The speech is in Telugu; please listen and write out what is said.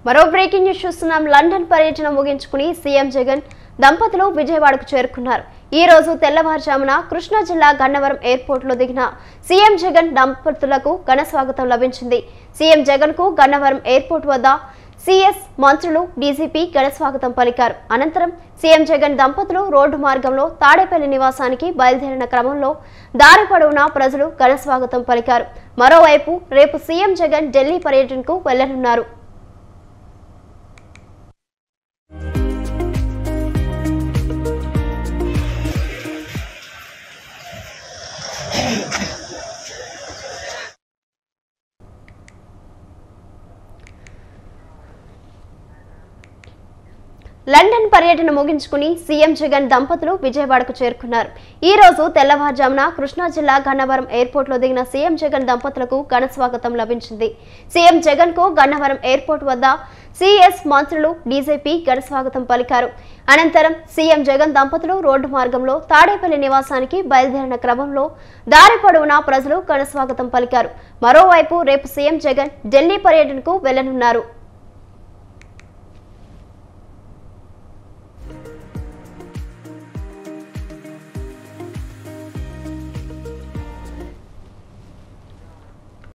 మరో బ్రేకింగ్ న్యూస్ చూస్తున్నాం. లండన్ పర్యటన ముగించుకుని సీఎం జగన్ దంపతులు విజయవాడకు చేరుకున్నారు. ఈ రోజు తెల్లవారుజామున కృష్ణా జిల్లా గన్నవరం ఎయిర్పోర్ట్ లో దిగిన సీఎం జగన్ దంపతులకు ఘన స్వాగతం లభించింది. సీఎం జగన్ కు గన్నవరం ఎయిర్పోర్ట్ వద్ద సీఎస్ మంత్రులు డీజీపీ ఘన స్వాగతం పలికారు. అనంతరం సీఎం జగన్ దంపతులు రోడ్డు మార్గంలో తాడేపల్లి నివాసానికి బయలుదేరిన క్రమంలో దారి పొడవునా ప్రజలు ఘన స్వాగతం పలికారు. మరోవైపు రేపు సీఎం జగన్ ఢిల్లీ పర్యటనకు వెళ్లనున్నారు. లండన్ పర్యటన ముగించుకుని సీఎం జగన్ దంపతులు విజయవాడకు చేరుకున్నారు. ఈ రోజు తెల్లవారుజామున కృష్ణా జిల్లా గన్నవరం ఎయిర్పోర్ట్ లో దిగిన సీఎం జగన్ దంపతులకు ఘన స్వాగతం లభించింది. సీఎం జగన్ కు గన్నవరం ఎయిర్పోర్ట్ వద్ద సీఎస్ మంత్రులు డీజీపీ ఘన స్వాగతం పలికారు. అనంతరం సీఎం జగన్ దంపతులు రోడ్డు మార్గంలో తాడేపల్లి నివాసానికి బయలుదేరిన క్రమంలో దారి పొడవునా ప్రజలు ఘన స్వాగతం పలికారు. మరోవైపు రేపు సీఎం జగన్ ఢిల్లీ పర్యటనకు వెళ్లనున్నారు.